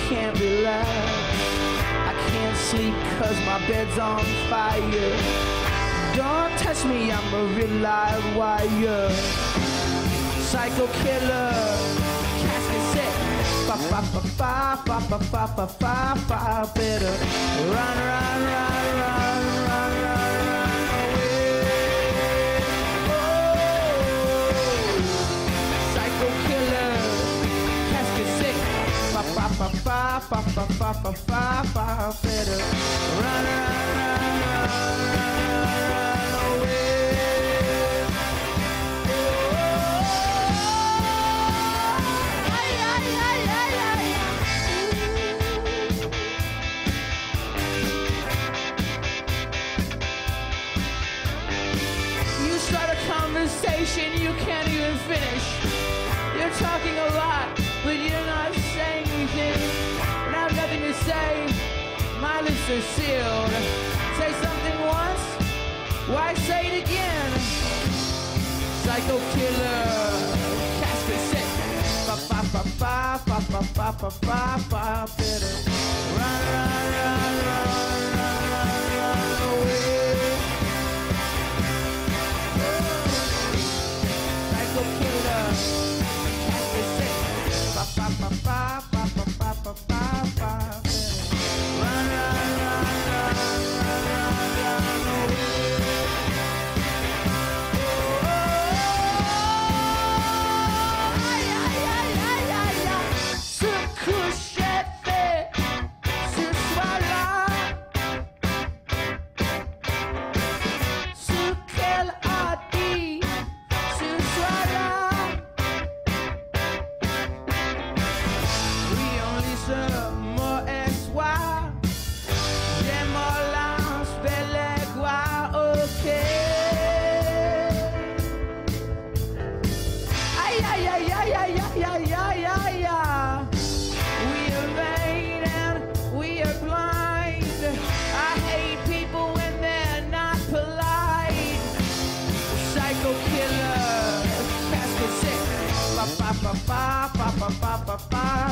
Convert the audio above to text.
can't relax. I can't sleep cause my bed's on fire. Don't touch me, I'm a real live wire. Psycho killer, casket set. Fa fa fa fa fa fa fa fa fa fa. Better run, run, run, run, run, run, run away. Oh, psycho killer, casket set. Fa fa fa fa fa fa fa fa fa fa. Better run, run, run, run, run, run away. Conversation you can't even finish. You're talking a lot, but you're not saying anything. And I have nothing to say. My lips are sealed. Say something once, why say it again? Psycho killer, casket set. Fa fa fa fa fa fa fa fa fa fa. Better run, run, run, run, run, run, run away. Killer, casket set. Fa fa fa fa fa fa fa fa fa fa. Run, run, run, run, run, run, run away. Aïe, aïe, aïe, aïe, aïe, aïe. Se coucher fait ce soir-là. Ce qu'elle a dit. Fa fa fa fa fa fa fa fa.